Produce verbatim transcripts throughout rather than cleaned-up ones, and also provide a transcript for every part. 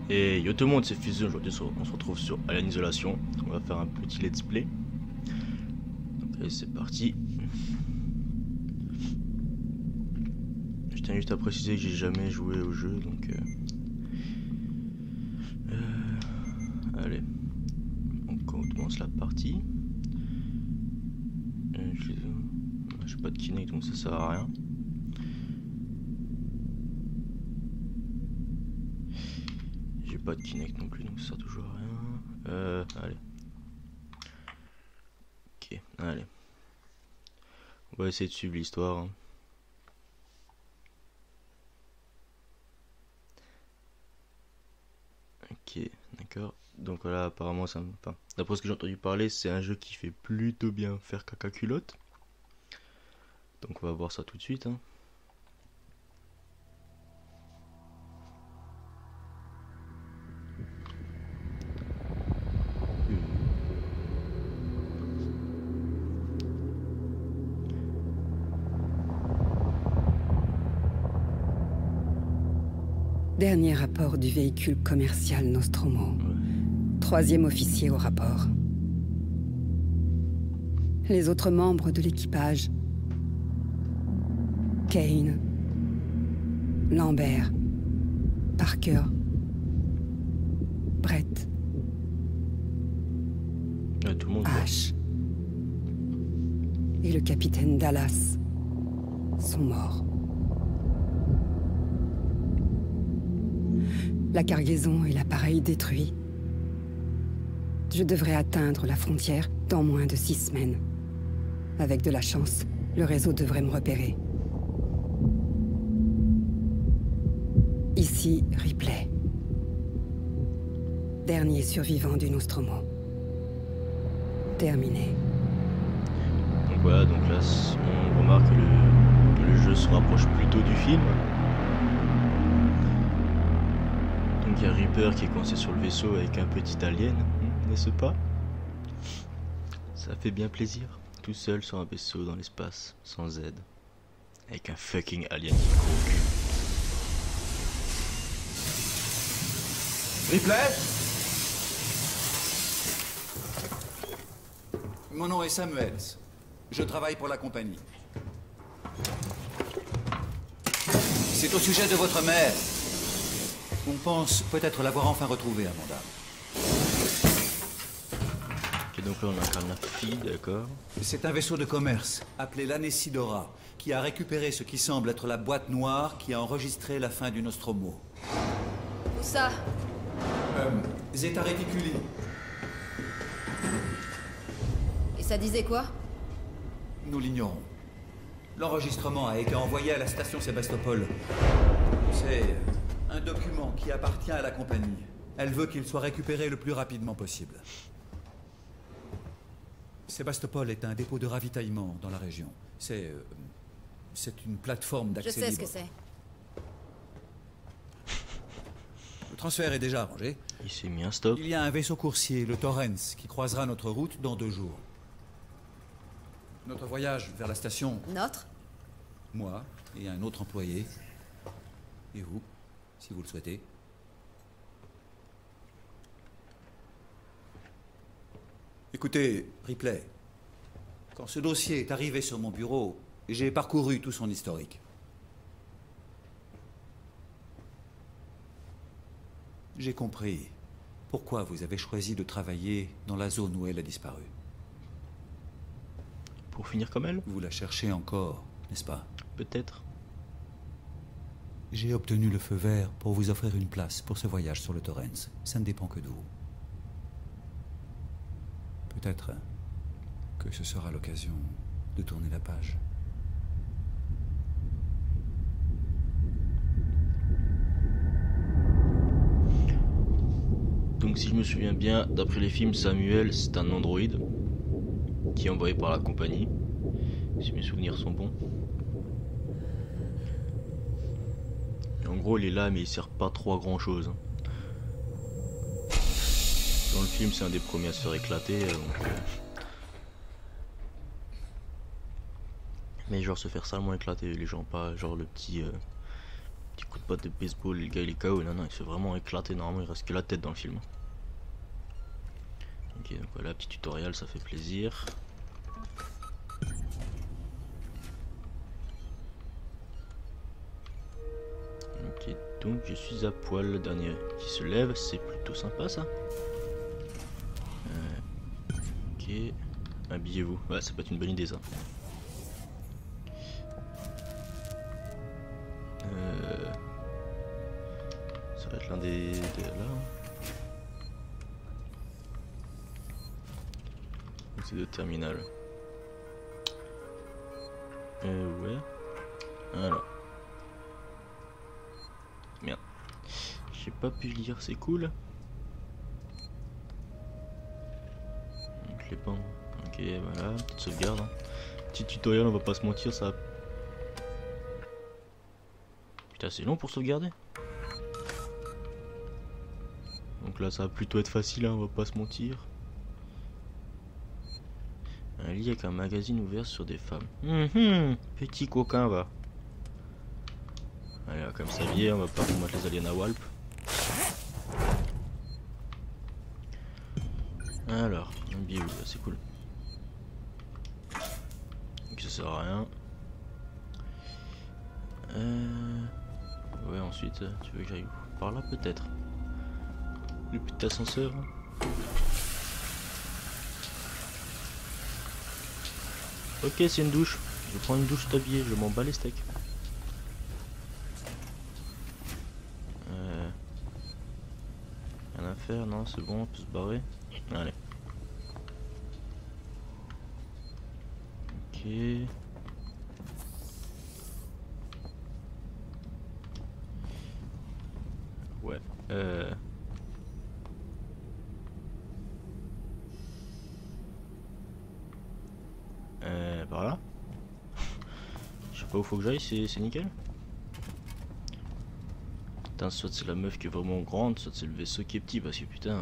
Et yo tout le monde, c'est Fusion. Aujourd'hui on se retrouve sur Alien Isolation. On va faire un petit let's play. Donc allez, c'est parti. Je tiens juste à préciser que j'ai jamais joué au jeu, donc euh... Euh... allez, on commence la partie. Euh, j'ai pas de Kinect donc ça sert à rien. J'ai pas de Kinect non plus donc ça sert toujours à rien. Euh, allez. Ok, allez. On va essayer de suivre l'histoire. Hein. Ok, d'accord. Donc voilà, apparemment, ça me... enfin, d'après ce que j'ai entendu parler, c'est un jeu qui fait plutôt bien faire caca culotte. Donc on va voir ça tout de suite. Hein. Dernier rapport du véhicule commercial Nostromo. Ouais. Troisième officier au rapport. Les autres membres de l'équipage. Kane. Lambert. Parker. Brett. Ouais, tout le monde. Ash. Et le capitaine Dallas sont morts. La cargaison et l'appareil détruits. Je devrais atteindre la frontière dans moins de six semaines. Avec de la chance, le réseau devrait me repérer. Ici, Ripley. Dernier survivant du Nostromo. Terminé. Donc voilà, donc là, on remarque que le, que le jeu se rapproche plutôt du film. Il y a Reaper qui est coincé sur le vaisseau avec un petit alien, n'est-ce pas? Ça fait bien plaisir. Tout seul sur un vaisseau dans l'espace, sans aide. Avec un fucking alien qui court au cul. Ripley? Mon nom est Samuels. Je travaille pour la compagnie. C'est au sujet de votre mère. On pense peut-être l'avoir enfin retrouvée, Amanda. Ok, donc là on incarne la fille, d'accord. C'est un vaisseau de commerce, appelé l'Anesidora, qui a récupéré ce qui semble être la boîte noire qui a enregistré la fin du Nostromo. Où ça? Euh, Zeta Reticuli. Et ça disait quoi? Nous l'ignorons. L'enregistrement a été envoyé à la station Sébastopol. C'est un document qui appartient à la compagnie. Elle veut qu'il soit récupéré le plus rapidement possible. Sébastopol est un dépôt de ravitaillement dans la région. C'est... Euh, c'est une plateforme d'accès libre. Je sais ce que c'est. Le transfert est déjà arrangé. Il s'est mis un stop. Il y a un vaisseau coursier, le Torrens, qui croisera notre route dans deux jours. Notre voyage vers la station... Notre? Moi et un autre employé. Et vous, si vous le souhaitez. Écoutez, Ripley, quand ce dossier est arrivé sur mon bureau, j'ai parcouru tout son historique. J'ai compris pourquoi vous avez choisi de travailler dans la zone où elle a disparu. Pour finir comme elle? Vous la cherchez encore, n'est-ce pas? Peut-être. J'ai obtenu le feu vert pour vous offrir une place pour ce voyage sur le Torrens. Ça ne dépend que de vous. Peut-être que ce sera l'occasion de tourner la page. Donc si je me souviens bien, d'après les films, Samuel c'est un androïde qui est envoyé par la compagnie. Si mes souvenirs sont bons. En gros, il est là, mais il sert pas trop à grand chose. Dans le film, c'est un des premiers à se faire éclater. Donc, euh... mais genre se faire salement éclater, les gens, pas genre le petit, euh... Petit coup de patte de baseball, le gars il est K O. Non, non, il se fait vraiment éclater. Normalement, il reste que la tête dans le film. Ok, donc voilà, petit tutoriel, ça fait plaisir. Ok, donc je suis à poil, le dernier qui se lève, c'est plutôt sympa ça. Euh, ok, habillez-vous, ouais, ça peut être une bonne idée ça. Euh, ça va être l'un des, des là. C'est de terminal. Euh, ouais. Alors. Merde. J'ai pas pu lire, c'est cool. Donc les bandes. Ok, voilà. Petite sauvegarde. Hein. Petit tutoriel, on va pas se mentir, ça. Putain, c'est long pour sauvegarder. Donc là, ça va plutôt être facile, hein, on va pas se mentir. Un lit avec un magazine ouvert sur des femmes. Mmh, petit coquin, va. Allez, comme ça vient, on va pas vous mettre les aliens à Walp. Alors, un billet, c'est cool. Donc ça sert à rien. Euh... Ouais, ensuite, tu veux que j'aille où? Par là, peut-être. Le petit ascenseur. Ok, c'est une douche. Je prends une douche t'habiller, je m'en bats les steaks. Euh... Rien à faire, non, c'est bon, on peut se barrer. Allez. Ok. Ouais. Euh... Euh, par là. Je sais pas où faut que j'aille, c'est nickel. Putain, soit c'est la meuf qui est vraiment grande, soit c'est le vaisseau qui est petit, parce que putain...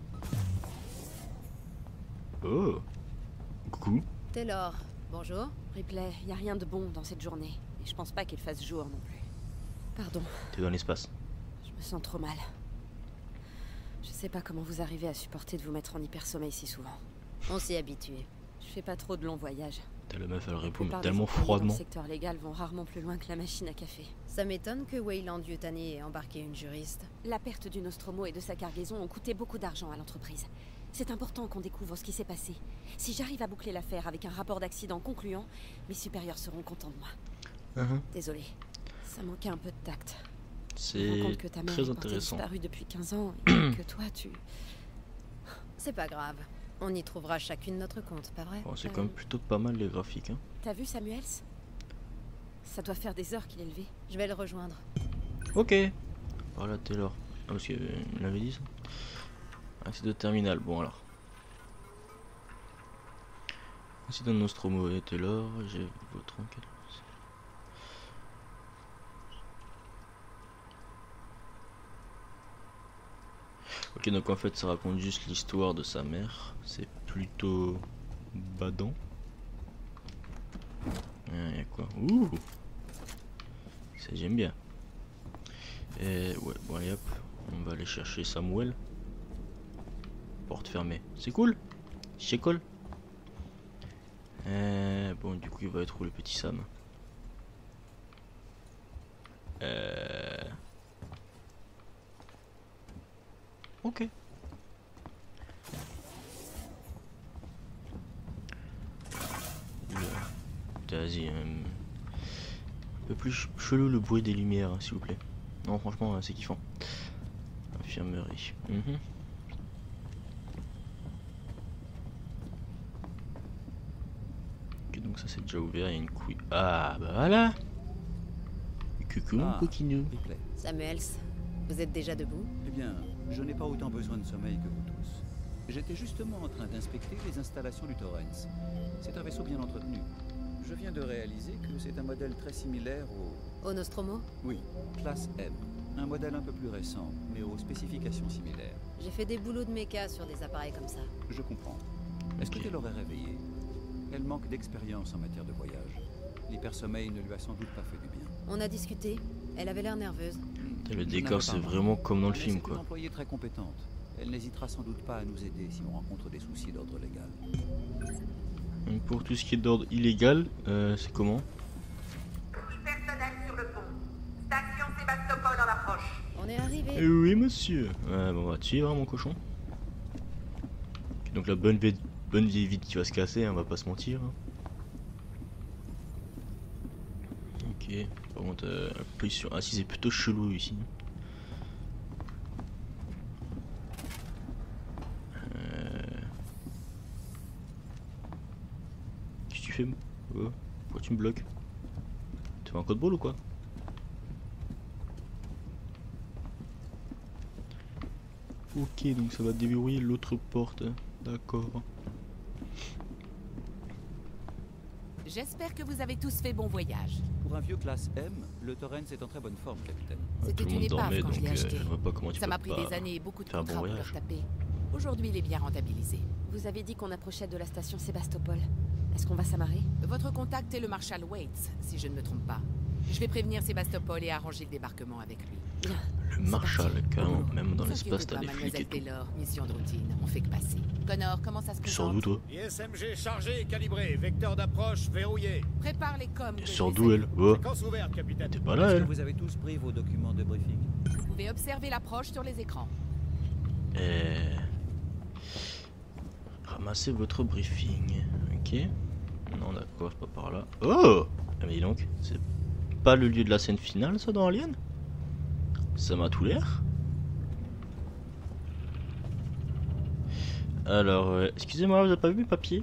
Oh, coucou. Taylor, bonjour. Ripley, y a rien de bon dans cette journée. Et je pense pas qu'il fasse jour non plus. Pardon. T'es dans l'espace. Je me sens trop mal. Je sais pas comment vous arrivez à supporter de vous mettre en hypersommeil si souvent. On s'y est habitué. Je fais pas trop de longs voyages. T'as la meuf, elle répond La plupart tellement des employés froidement. dans le secteur légal vont rarement plus loin que la machine à café. Ça m'étonne que Weyland Yutani ait embarqué une juriste. La perte du Nostromo et de sa cargaison ont coûté beaucoup d'argent à l'entreprise. C'est important qu'on découvre ce qui s'est passé. Si j'arrive à boucler l'affaire avec un rapport d'accident concluant, mes supérieurs seront contents de moi. Uh-huh. Désolée, ça manquait un peu de tact. C'est que ta mère très est portée intéressant. disparue depuis quinze ans et que toi tu... C'est pas grave. On y trouvera chacune notre compte, pas vrai? Bon, c'est quand même plutôt pas mal les graphiques. Hein. T'as vu Samuels? Ça doit faire des heures qu'il est levé. Je vais le rejoindre. Ok. Voilà Taylor. Ah, parce qu'il l'avait dit ça. Accès de terminal. Bon alors. Incident de Nostromo et Taylor. J'ai votre enquête. Ok, donc en fait ça raconte juste l'histoire de sa mère. C'est plutôt badant. Il y a quoi? Ouh, ça j'aime bien. Et ouais, bon allez hop, on va aller chercher Samuel. Porte fermée, c'est cool. C'est cool. Euh, bon, du coup il va être où le petit Sam? Euh... Ok. Vas-y, euh, un peu plus ch chelou le bruit des lumières, hein, s'il vous plaît. Non, franchement, euh, c'est kiffant. Infirmerie. Mm-hmm. Ok, donc ça c'est déjà ouvert, il y a une couille. Ah, bah voilà. Coucou mon Ah, coquinou. Ripley. Samuels, vous êtes déjà debout? Eh bien, je n'ai pas autant besoin de sommeil que vous tous. J'étais justement en train d'inspecter les installations du Torrens. C'est un vaisseau bien entretenu. Je viens de réaliser que c'est un modèle très similaire au... Au Nostromo? Oui, classe M. Un modèle un peu plus récent, mais aux spécifications similaires. J'ai fait des boulots de méca sur des appareils comme ça. Je comprends. Est-ce Ok. que tu l'aurais réveillée? Elle manque d'expérience en matière de voyage. L'hypersommeil ne lui a sans doute pas fait du bien. On a discuté. Elle avait l'air nerveuse. Le décor, c'est vraiment comme dans le film, quoi. C'est une employée très compétente. Elle n'hésitera sans doute pas à nous aider si on rencontre des soucis d'ordre légal. Donc pour tout ce qui est d'ordre illégal, euh, c'est comment? Bruit personnel sur le pont. Station Sébastopol en approche. On est arrivé. Eh oui, monsieur. Ouais, bon, on va te suivre, hein, mon cochon. Donc la bonne vieille, bonne vieille vitre qui va se casser, hein, on va pas se mentir. Hein. Ok, par contre, euh, position. Ah si, c'est plutôt chelou ici. Euh... Qu'est-ce que tu fais? Oh, pourquoi tu me bloques? Tu fais un code ball ou quoi? Ok, donc ça va déverrouiller l'autre porte. D'accord. J'espère que vous avez tous fait bon voyage. Pour un vieux classe M, le Torrens est en très bonne forme, capitaine. C'était Tout le une monde épave dormait, quand je l'ai donc, euh, acheté. je vois pas comment tu Ça peux m'a pris pas des années et beaucoup de faire un bon contrats pour le voyage. retaper. Aujourd'hui, il est bien rentabilisé. Vous avez dit qu'on approchait de la station Sébastopol. Est-ce qu'on va s'amarrer? Votre contact est le Marshal Waits, si je ne me trompe pas. Je vais prévenir Sébastopol et arranger le débarquement avec lui. Bien. Le Marshal, carrément, même dans Ne l'espace, s'inquiétez t'as pas, des flics et Mademoiselle tout. Taylor, mission de routine, on fait que passer. Connor, comment ça se Tu sors présente? d'où, toi? I S M G chargé et calibré, vecteur d'approche verrouillé. Prépare les coms. Tu que je sors vais d'où, elle? Oh, Séquence ouverte, capitaine. t'es pas là, Est-ce que elle? vous avez tous pris vos documents de briefing? Vous pouvez observer l'approche sur les écrans. Eh... Ramassez votre briefing. Ok. Non, d'accord, c'est pas par là. Oh! Ah, mais dis donc, c'est pas le lieu de la scène finale, ça, dans Alien? Ça m'a tout l'air. Alors, euh, excusez-moi, vous avez pas vu mes papiers?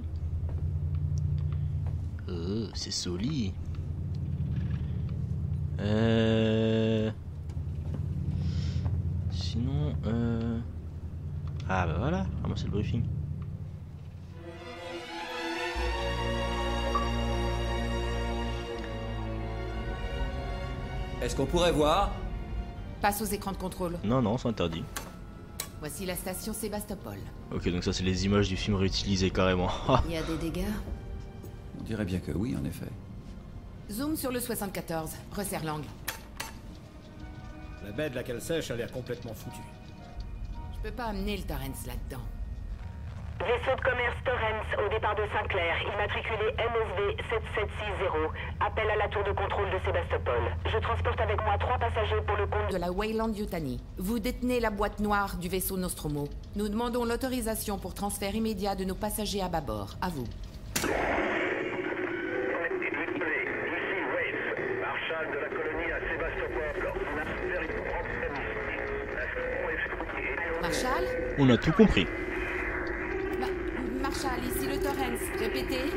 Oh, c'est solide. Euh... Sinon, euh... Ah bah voilà, ramasser le briefing. Est-ce qu'on pourrait voir? Passe aux écrans de contrôle. Non, non, c'est interdit. Voici la station Sébastopol. Ok, donc ça c'est les images du film réutilisées carrément. Il y a des dégâts. On dirait bien que oui, en effet. Zoom sur le soixante-quatorze. Resserre l'angle. La baie de laquelle sèche a l'air complètement foutue. Je peux pas amener le Torrens là-dedans. Vaisseau de commerce Torrens au départ de Saint-Clair, immatriculé M S V sept sept six zéro. Appel à la tour de contrôle de Sébastopol. Je transporte avec moi trois passagers pour le compte De la Weyland Yutani. Vous détenez la boîte noire du vaisseau Nostromo. Nous demandons l'autorisation pour transfert immédiat de nos passagers à bâbord. À vous. Ici Waits, Marshal de la colonie à Sébastopol. On a un véritable problème ici. Marshal? On a tout compris. Ma Marshal, ici le Torrens. Répétez.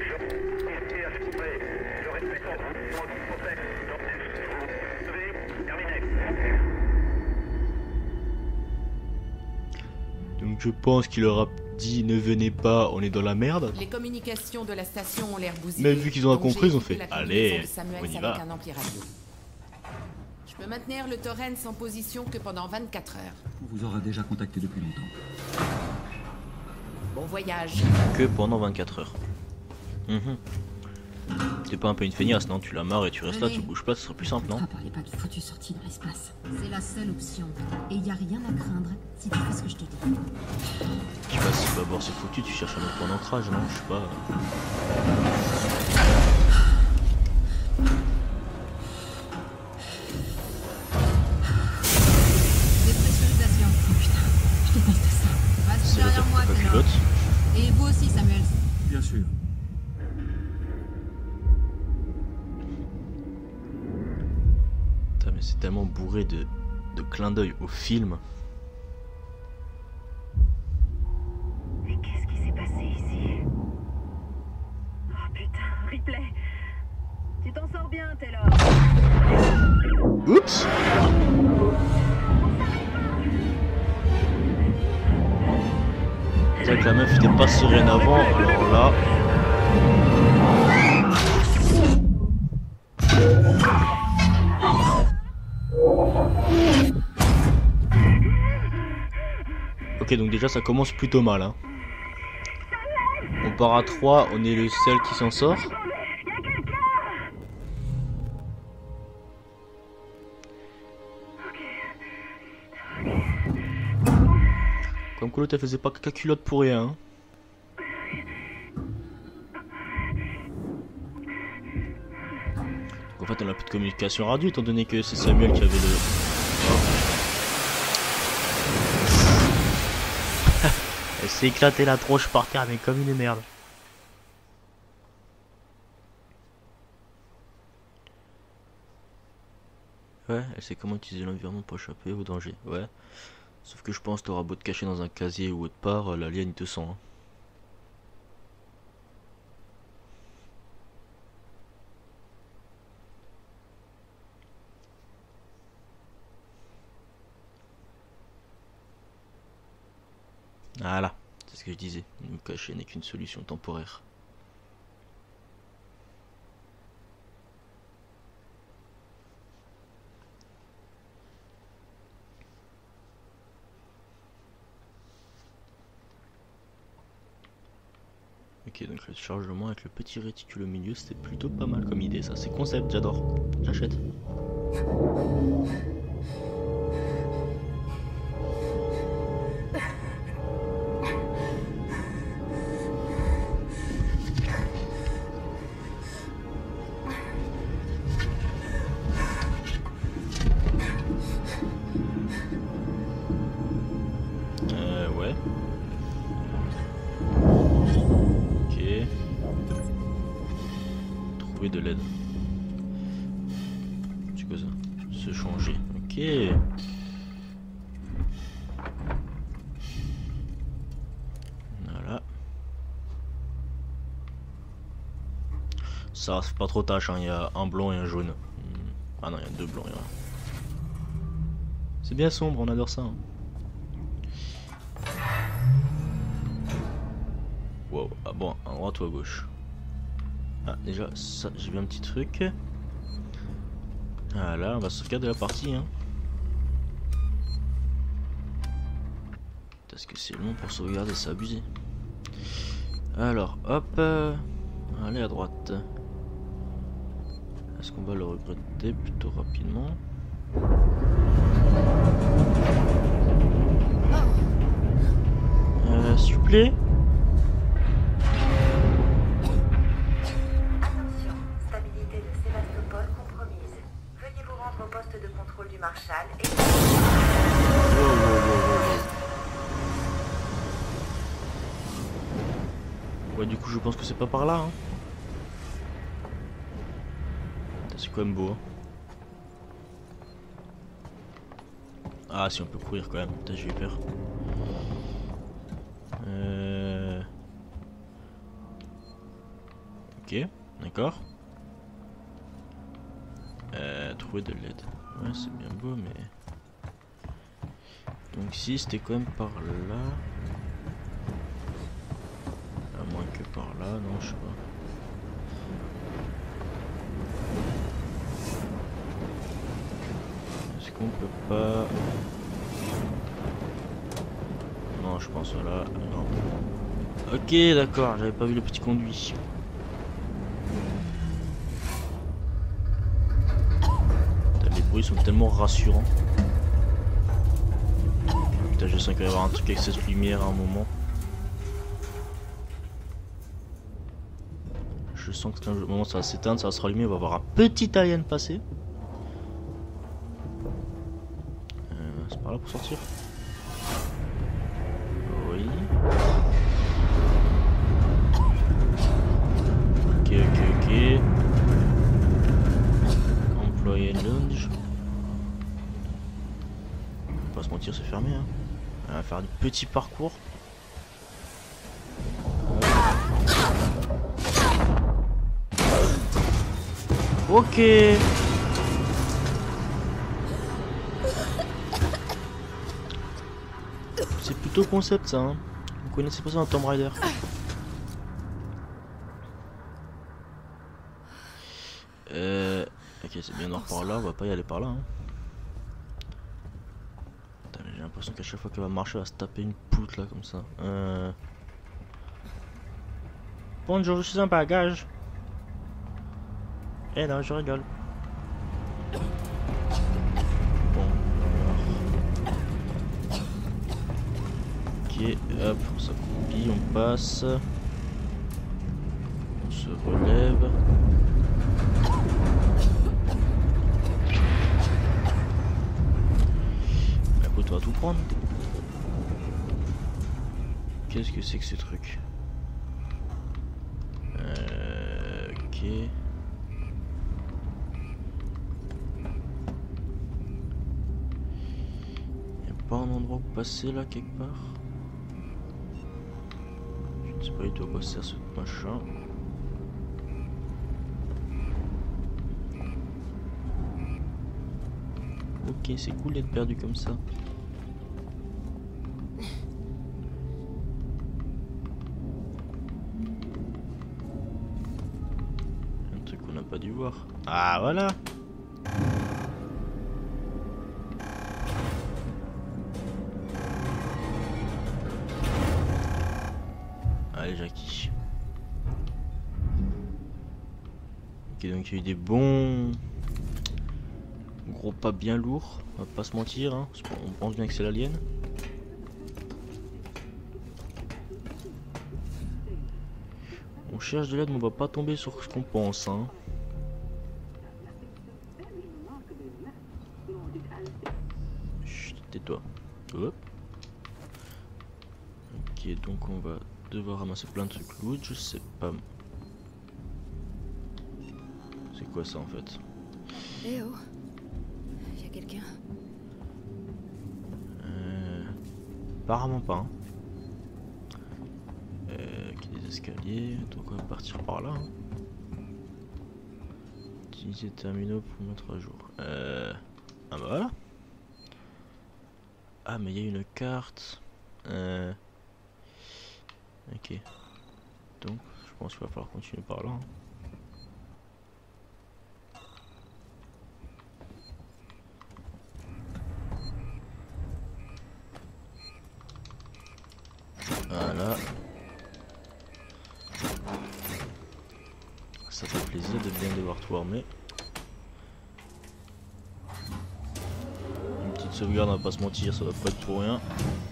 Donc je pense qu'il leur a dit ne venez pas, on est dans la merde. Les communications de la station ont l'air bousillées. Mais vu qu'ils ont Donc compris, j'ai ils ont équipé fait, la combinaison allez, de Samuels on y avec va. un ampli radio. Je peux maintenir le Torrens en position que pendant vingt-quatre heures. On vous aura déjà contacté depuis longtemps. Bon voyage. Que pendant vingt-quatre heures. Mhm. T'es pas un peu une feignasse, non? Tu la marres et tu restes là, tu bouges pas, ce serait plus simple, non? Ne parlez pas de foutue sortie dans l'espace. C'est la seule option. Et y a rien à craindre si tu fais ce que je te dis. Je sais pas si d'abord c'est foutu, tu cherches un autre point d'ancrage, non? Je sais pas. Dépressurisation. Oh putain, je déteste ça. Reste C'est le derrière moi, top Taylor. pilote. Et vous aussi, Samuels. Bien sûr. Putain, mais c'est tellement bourré de, de clins d'œil au film. Mais qu'est-ce qui s'est passé ici? Oh putain, Ripley. Tu t'en sors bien, Taylor. Oups! C'est vrai que la meuf était pas sereine avant, alors là. Ok, donc déjà ça commence plutôt mal, hein. On part à trois, on est le seul qui s'en sort. que l'autre elle faisait pas caca culotte pour rien. Hein. Donc en fait on a plus de communication radio étant donné que c'est Samuel qui avait le... Elle s'est éclatée la tronche par terre mais comme une merde. Ouais, elle sait comment utiliser l'environnement pour échapper au danger. Ouais. Sauf que je pense que t'auras beau te cacher dans un casier ou autre part, l'alien il te sent. Hein. Voilà, c'est ce que je disais. Me cacher n'est qu'une solution temporaire. Ok, donc le chargement avec le petit réticule au milieu, c'était plutôt pas mal comme idée, ça. C'est concept, j'adore. J'achète. Euh, ouais. Trouver de l'aide. C'est quoi ça? Se changer. Ok. Voilà. Ça fait pas trop tâche, hein. Il y a un blanc et un jaune. Ah non, il y a deux blancs. A... C'est bien sombre, on adore ça. Hein. Wow. Ah bon, à droite ou à gauche? Ah, déjà, ça, j'ai vu un petit truc. Voilà, on va sauvegarder la partie. Hein. Parce que c'est long pour sauvegarder, c'est abusé. Alors, hop. Euh, allez à droite. Est-ce qu'on va le regretter plutôt rapidement? Euh, s'il vous plaît. Marshall et... Oh, oh, oh, oh. Ouais, du coup je pense que c'est pas par là. Hein. C'est quand même beau. Hein. Ah si on peut courir quand même. Putain, j'ai eu peur. Euh... Ok, d'accord. Euh, trouver de l'aide. Ouais, c'est bien beau, mais... Donc si, c'était quand même par là. À moins que par là, non, je sais pas. Est-ce qu'on peut pas... Non, je pense là. Non. Ok, d'accord, j'avais pas vu le petit conduit. Ils sont tellement rassurants. Putain, je sens qu'il va y avoir un truc avec cette lumière à un moment. Je sens que quand le moment ça va s'éteindre, ça va se rallumer, on va voir un petit alien passer. Euh, c'est par là pour sortir. Oui. Ok, ok, ok. Employé lounge. Pas se mentir, c'est fermé. Hein. On va faire du petit parcours. Ok. C'est plutôt concept ça. Hein. Vous connaissez pas ça dans Tomb Raider? Euh. Ok, c'est bien noir par là. On va pas y aller par là. Hein. J'ai l'impression qu'à chaque fois qu'elle va marcher, elle va se taper une poutre là comme ça. Euh... Bonjour, je suis un bagage. Eh non, je rigole. Bon. Ok. Ok, hop, on s'accroupit, on passe. On se relève. Écoute, on va tout prendre. Qu'est-ce que c'est que ce truc? euh, Ok. Pas un endroit où passer là quelque part? Je ne sais pas du tout à quoi sert ce machin. Ok, c'est cool d'être perdu comme ça. Un truc qu'on n'a pas dû voir. Ah voilà! Allez, Jackie. Ok, donc il y a eu des bons gros pas bien lourds, on va pas se mentir, hein. On pense bien que c'est l'alien. On cherche de l'aide mais on va pas tomber sur ce qu'on pense, hein. Chut, tais-toi. Hop. Ok, donc on va devoir ramasser plein de trucs loot, je sais pas. C'est quoi ça en fait? Eh oh, y'a quelqu'un? Euh, apparemment pas. Hein. Euh, qui des escaliers, donc on va partir par là. Hein. Utiliser terminaux pour mettre à jour. Euh, ah bah voilà. Ah mais il y a une carte. Euh, Ok, donc je pense qu'il va falloir continuer par là. Hein. Voilà. Ça fait plaisir de bien devoir tout armer. Une petite sauvegarde, on va pas se mentir, ça va pas être pour rien.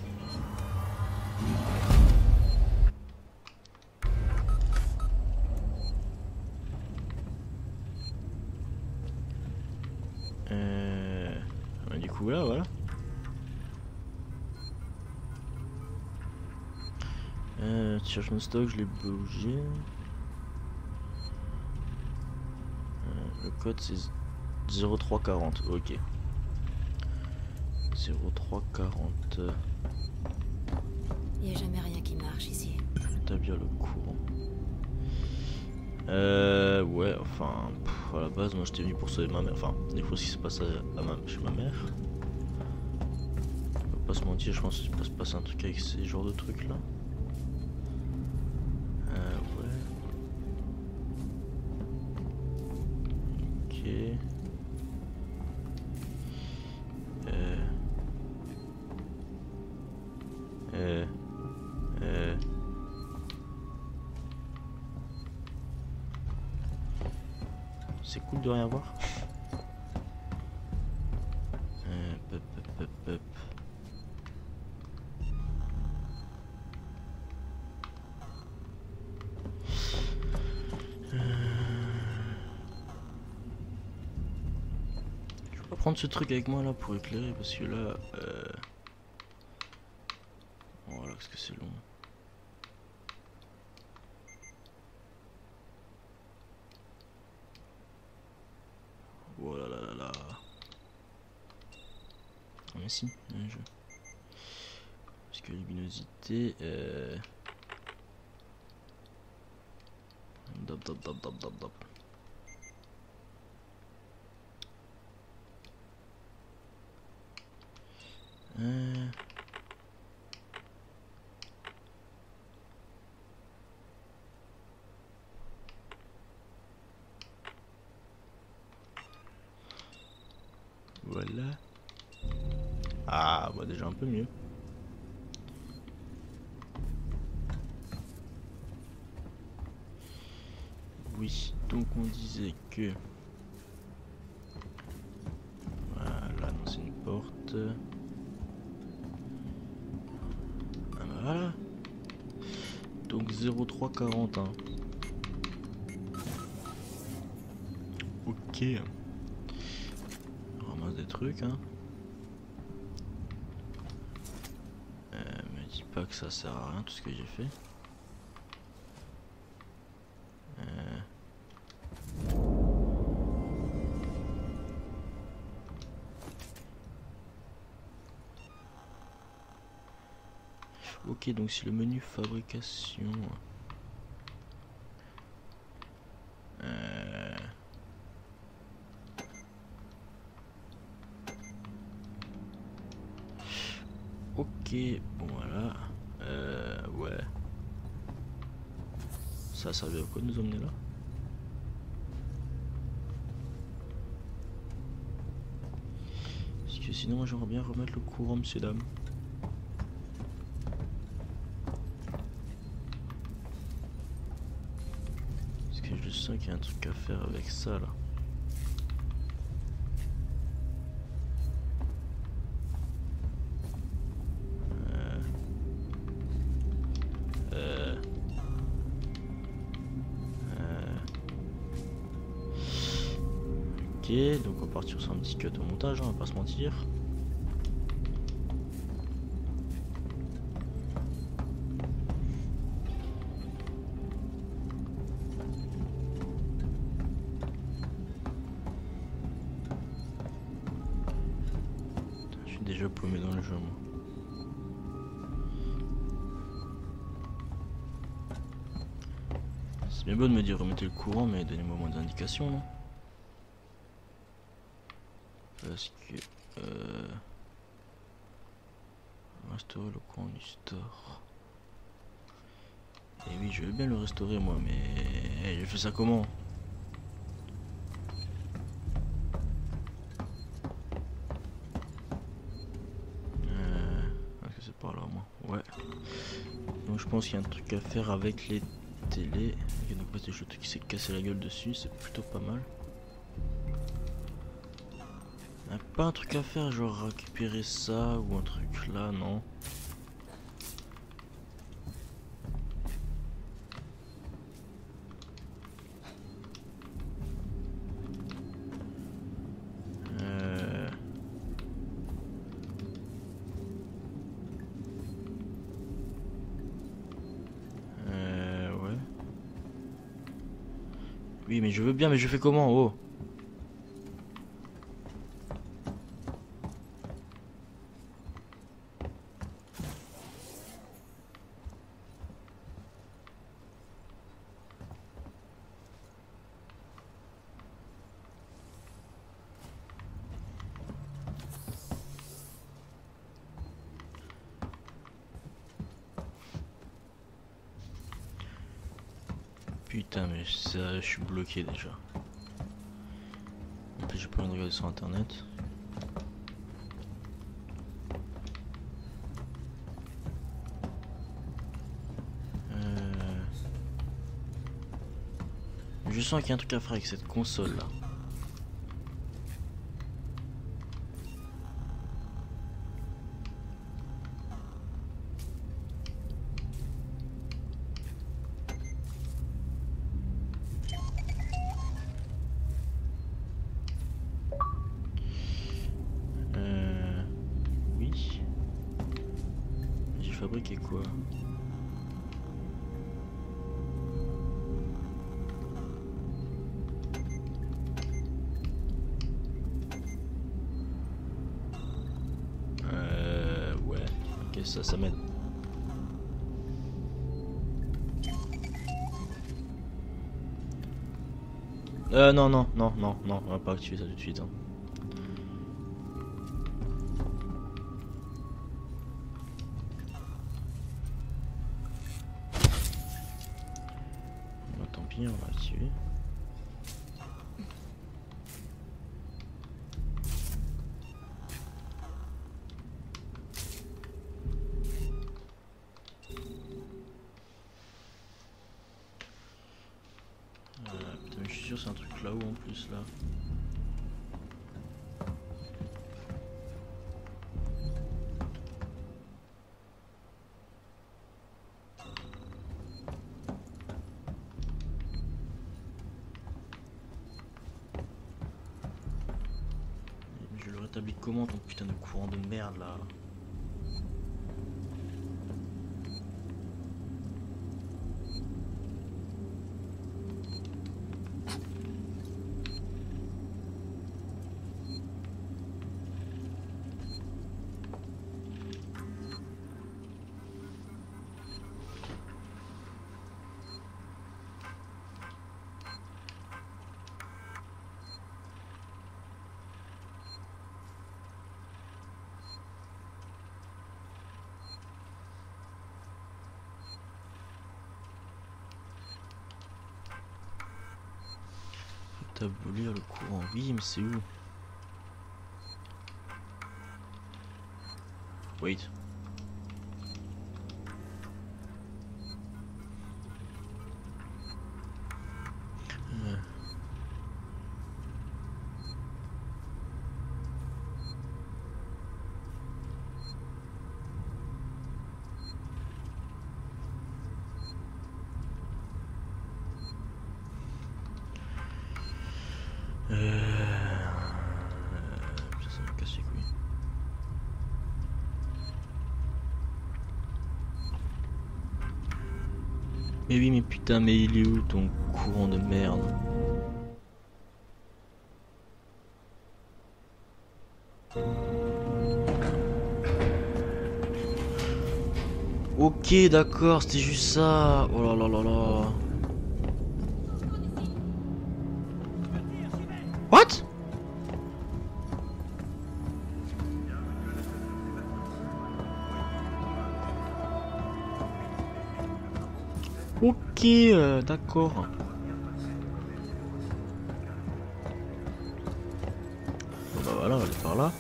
Euh... Du coup là voilà. Euh, cherche mon stock, je l'ai bougé. Euh, le code c'est zéro trois quarante, ok. zéro trois quarante. Il n'y a jamais rien qui marche ici. T'as bien le courant. Euh, ouais, enfin, pff, à la base, moi j'étais venu pour sauver ma mère. Enfin, des fois, ce qui se passe à, à ma, chez ma mère. On va pas se mentir, je pense qu'il peut se passer un truc avec ces genres de trucs là. Euh, ouais. Ok. Euh. Euh. Euh. C'est cool de rien voir. Euh, pop, pop, pop, pop. Euh... Je vais pas prendre ce truc avec moi là pour éclairer parce que là... Euh... Voilà, parce que c'est long. Voilà là là là. Ah mais si, un jeu. Parce que luminosité. Euh... Dop dop dop dop dop dop. Euh... Voilà. Ah, bah déjà un peu mieux. Oui, donc on disait que... Voilà, non c'est une porte. Ah bah zéro trois quarante. Hein. Ok. On ramasse des trucs. Hein. Euh, me dis pas que ça sert à rien tout ce que j'ai fait. Euh... Ok, donc c'est le menu fabrication. Euh... Ok, bon voilà. Euh, ouais. Ça a servi à quoi de nous emmener là? Parce que sinon, moi j'aimerais bien remettre le courant, monsieur dame. Je sens qu'il y a un truc à faire avec ça là. Euh... Euh... Euh... Ok, donc on va partir sur un petit cut au montage, hein, on va pas se mentir. Déjà paumé dans le jeu, moi. C'est bien beau de me dire remettez le courant, mais donnez-moi moins d'indications, non? Parce que... Euh... Restaurer le courant du store. Et oui, je veux bien le restaurer, moi, mais... Je fais ça comment? Donc je pense qu'il y a un truc à faire avec les télés. Et donc le truc qui s'est cassé la gueule dessus, c'est plutôt pas mal. Il n'y a pas un truc à faire, genre récupérer ça ou un truc là, non? Oui, mais je veux bien, mais je fais comment? Oh. Putain, mais ça, je suis bloqué déjà. En plus, j'ai pas envie de regarder sur internet. Euh... Je sens qu'il y a un truc à faire avec cette console là. Fabriquer quoi? Euh... Ouais. Ok, ça, ça m'aide. Euh, non, non, non, non, non, on va pas activer ça tout de suite. Hein. On va activer. Euh, putain, mais je suis sûr c'est un truc là-haut en plus là. s'établit comment ton putain de courant de merde là? Établir le courant. Oui, mais c'est où? Wait. Euh. Euh... Ça, ça me casse les couilles. Mais oui, mais putain, mais il est où ton courant de merde? Ok, d'accord, c'était juste ça. Oh là là là là. What? Ok, euh, d'accord. Bon bah voilà, on va aller par là.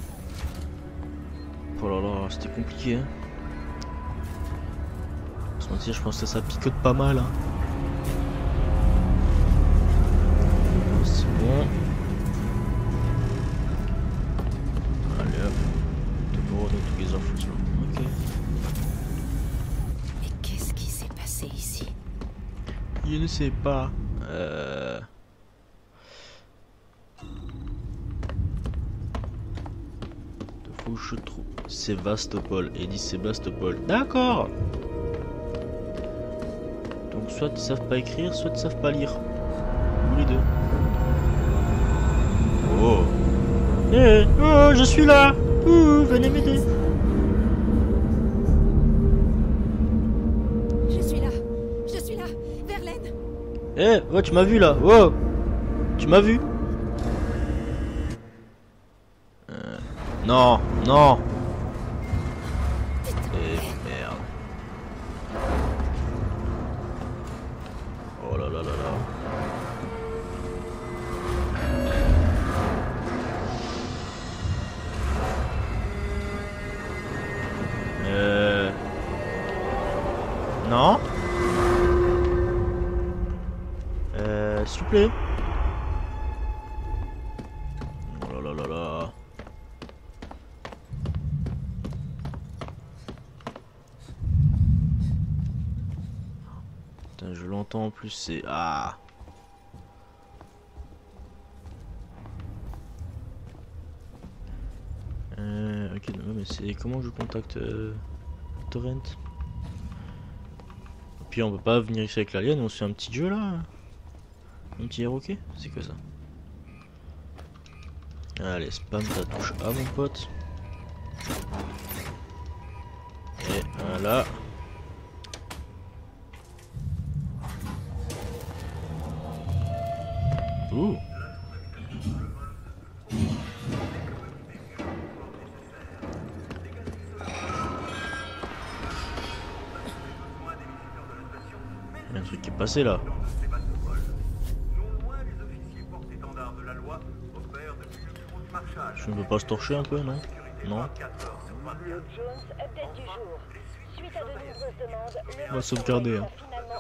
Oh là là, c'était compliqué. Hein. On se mentir, je pense que ça picote pas mal. Hein. C'est bon. Allez hop. De nouveau, tous les infos sur. Ok. Mais qu'est-ce qui s'est passé ici? Je ne sais pas. Euh... Faut que je trouve Sébastopol. Et dit Sébastopol. D'accord. Donc soit ils savent pas écrire, soit ils savent pas lire. Ou les deux. Oh. Eh, hey, oh, je suis là. Ouh, venez m'aider. Je suis là. Je suis là. Verlaine. Eh, hey, oh, tu m'as vu là. Oh. Tu m'as vu. Euh, non, non. Eh merde. Oh là là là là. Euh... Non. Euh... S'il vous plaît. Oh là là là là. Putain, je l'entends en plus, c'est... Ah. Euh... Ok, non, mais c'est... Comment je contacte... Euh... Torrent? Puis on peut pas venir ici avec l'alien, on se fait un petit jeu là. Un petit héros, ok? C'est quoi ça? Allez, spam ta touche A mon pote. Et voilà. Ouh. Il y a un truc qui est passé là. Je ne peux pas se torcher un peu, non? Non. On va sauvegarder. Hein.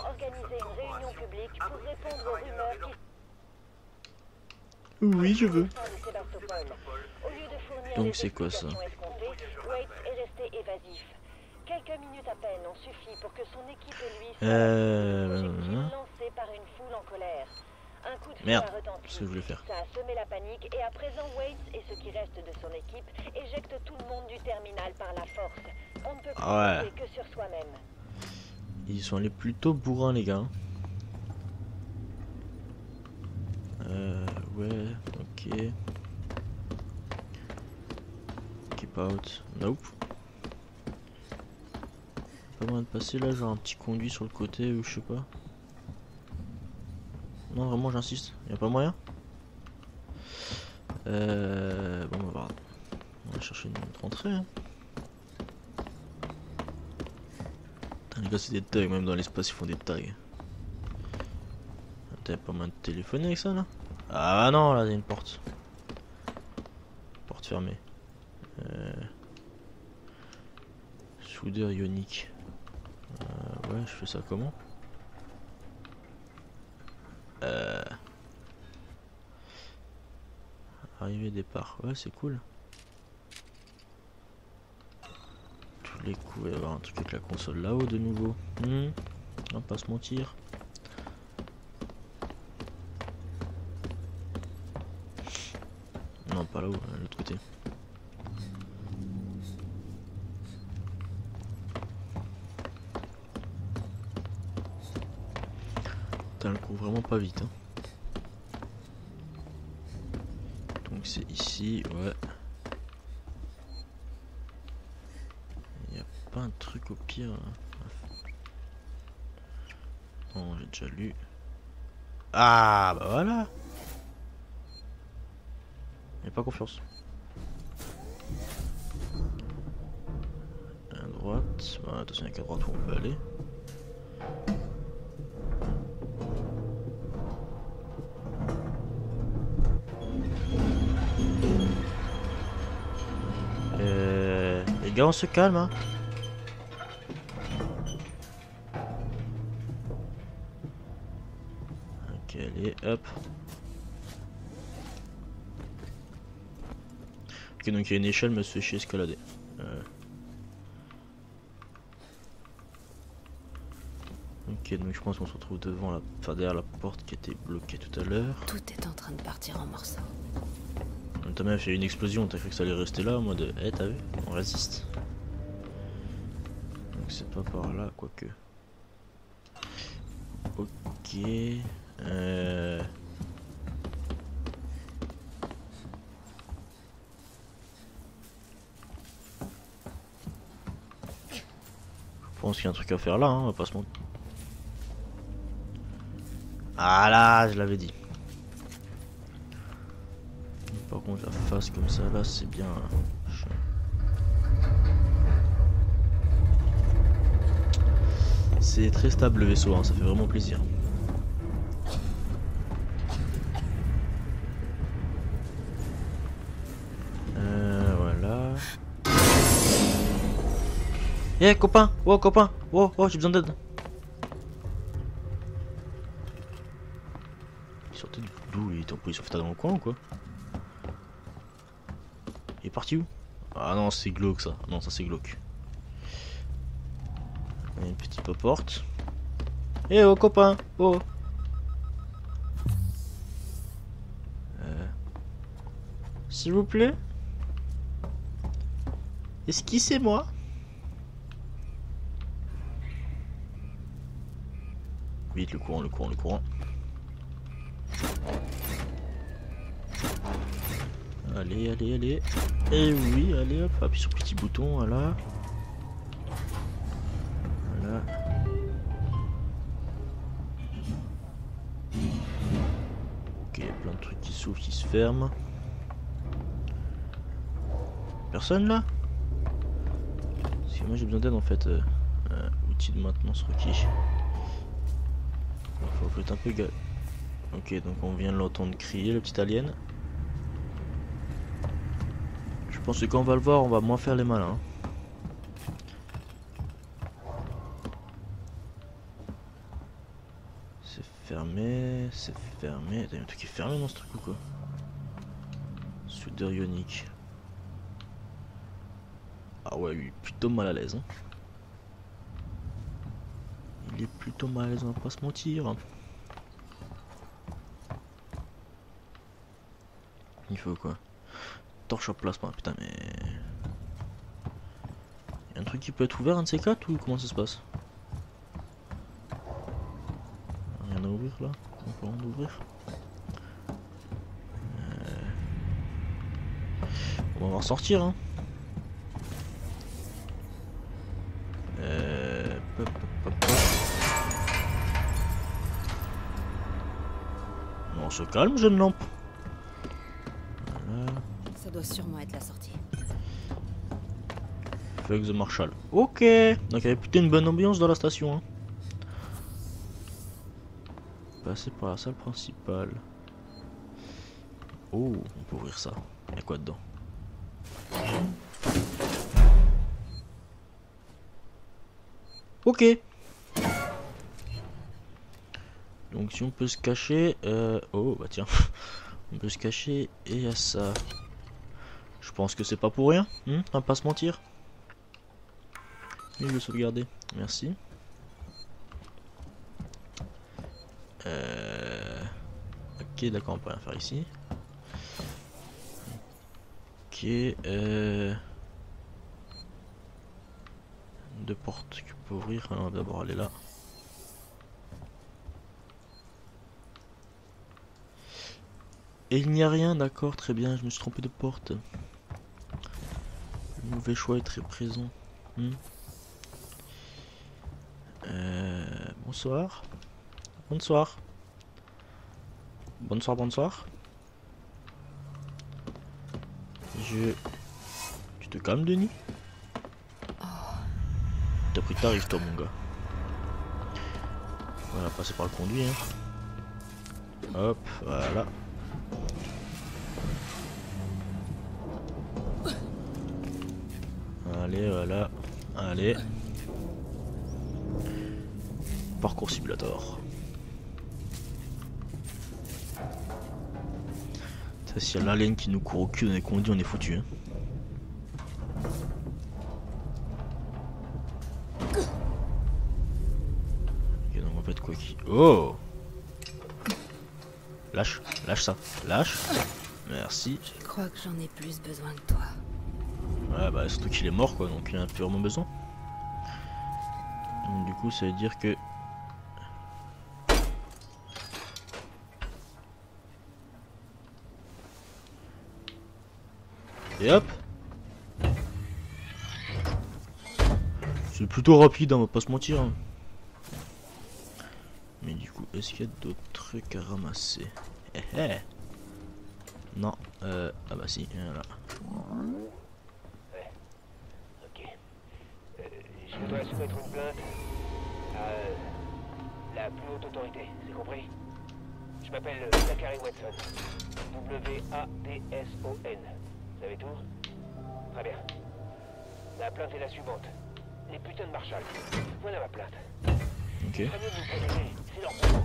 Oui, je veux. Donc c'est quoi ça? Quelques minutes à peine ont suffi pour que son équipe et lui soient euh... lancés par une foule en colère. Un coup de feu Merde, a retenti. c'est ce que je voulais faire. Ça a semé la panique et à présent Waits et ceux qui restent de son équipe éjectent tout le monde du terminal par la force. On ne peut plus Ah ouais. compter que sur soi-même. Ils sont allés plutôt bourrins les gars. Euh, ouais, ok. Keep out. Nope. Pas moyen de passer là, genre un petit conduit sur le côté ou je sais pas. Non, vraiment, j'insiste. Y'a pas moyen. Euh, bon, on va voir. On va chercher une autre entrée. Hein. Putain, les gars, c'est des tags, même dans l'espace, ils font des tags. T'as pas moyen de téléphoner avec ça là? Ah non, là, il y a une porte. Porte fermée. Euh... Soudeur ionique. Euh, ouais, je fais ça comment? Euh... Arrivée départ, ouais c'est cool. Tous les coups, il va y avoir un truc avec la console là-haut de nouveau. Hmm. On va pas se mentir. Non, pas là-haut, de l'autre côté. Putain, le coup vraiment pas vite. Hein. Donc c'est ici, ouais. Il n'y a pas un truc au pire. Non, j'ai déjà lu. Ah, bah voilà. Il n'y a pas confiance. À droite. Bah, attention, il n'y a qu'à droite où on peut aller. Euh, les gars, on se calme, hein. Ok, allez, hop. Ok, donc il y a une échelle, mais se fait chier escalader. Euh... Ok, donc je pense qu'on se retrouve devant la, enfin derrière la porte qui était bloquée tout à l'heure. Tout est en train de partir en morceaux. T'as même fait une explosion, t'as cru que ça allait rester là en mode eh, t'as vu, on résiste. Donc c'est pas par là, quoique. Ok. Euh... Je pense qu'il y a un truc à faire là, hein, on va pas se mentir. Ah là, je l'avais dit. Par contre la face comme ça là c'est bien chiant. C'est très stable le vaisseau, hein, ça fait vraiment plaisir. Euh voilà. Eh hey, copain, oh copain, oh oh j'ai besoin d'aide. Il sortait d'où? Il était en position dans le coin ou quoi? Il est parti où? Ah non, c'est glauque ça. Non, ça c'est glauque. Il y a une petite porte. Eh oh copain, oh. Euh... S'il vous plaît. Esquissez-moi. Vite le courant, le courant, le courant. Allez, allez, allez. Et oui, allez hop, appuie sur le petit bouton, voilà. Voilà. Ok, il y a plein de trucs qui s'ouvrent, qui se ferment. Personne là? Parce que moi j'ai besoin d'aide en fait. Euh, euh, outil de maintenance requis. Faut, faut être un peu gal. Ok, donc on vient de l'entendre crier, le petit alien. Je pense que quand on va le voir, on va moins faire les malins. C'est fermé, c'est fermé. Il y a un truc qui est fermé dans ce truc ou quoi? Soudeur ionique. Ah ouais, lui, plutôt mal à l'aise. Hein. Il est plutôt mal à l'aise, on va pas se mentir. Il faut quoi? Torche à plasma, putain mais... Y'a un truc qui peut être ouvert, un de ces quatre, ou comment ça se passe? Rien à ouvrir là? On peut en ouvrir? euh... On va en sortir hein. Euh... Pop, pop, pop. On se calme, jeune lampe. Voilà. Ça doit sûrement être la sortie. Fuck the Marshall. Ok. Donc il y avait plutôt une bonne ambiance dans la station. Hein. Passer par la salle principale. Oh, on peut ouvrir ça. Il y a quoi dedans? Ok. Donc si on peut se cacher, euh... oh bah tiens, on peut se cacher et il y a ça. Je pense que c'est pas pour rien, hein, on va pas se mentir. Et je vais sauvegarder, merci. Euh... Ok, d'accord, on peut rien faire ici. Ok, euh... deux portes qu'on peut ouvrir, alors on va d'abord aller là. Et il n'y a rien, d'accord, très bien, je me suis trompé de porte. Le mauvais choix est très présent. Hmm. Euh, bonsoir. Bonsoir. Bonsoir, bonsoir. Je... Tu te calmes, Denis? Oh. T'as pris tarif, toi, mon gars. On va passer par le conduit, hein. Hop, voilà. Allez, voilà. Allez. Parcours simulator. Ça, s'il y a l'alien qui nous court au cul dans les conduits, on est foutu. Hein. Ok, donc en fait quoi qui... Oh! Lâche, lâche ça, lâche. Merci. Je crois que j'en ai plus besoin que toi. Ouais bah surtout qu'il est mort quoi, donc il en a plus vraiment besoin. Donc du coup ça veut dire que... Et hop. C'est plutôt rapide, hein, on va pas se mentir. Hein. Mais du coup, est-ce qu'il y a d'autres trucs à ramasser? Eh eh. Non, euh... ah bah si, voilà. Je dois soumettre une plainte à la plus haute autorité, c'est compris? Je m'appelle Zachary Watson. W A D S O N. Vous avez tout? Très bien. La plainte est la suivante. Les putains de Marshall. Voilà ma plainte. Ok. C'est leur boulot.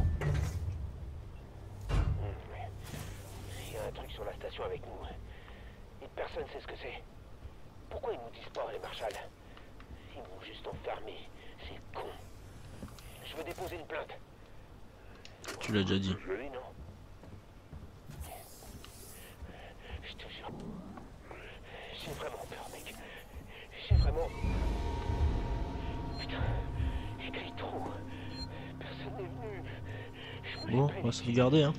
Il y a un truc sur la station avec nous. Et personne sait ce que c'est. Pourquoi ils nous disent pas, les Marshall? Ils m'ont juste enfermé. C'est con. Je veux déposer une plainte. Tu l'as déjà dit. Je l'ai, non? Je te jure. J'ai vraiment peur, mec. J'ai vraiment... Putain. J'ai crié trop. Personne n'est venu. Je Bon, on va se regarder, hein.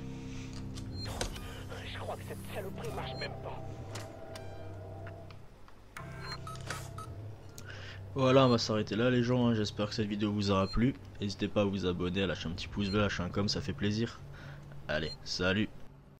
Je crois que cette saloperie marche même pas. Voilà, on va s'arrêter là les gens, hein. J'espère que cette vidéo vous aura plu. N'hésitez pas à vous abonner, à lâcher un petit pouce bleu, lâcher un com, ça fait plaisir. Allez, salut.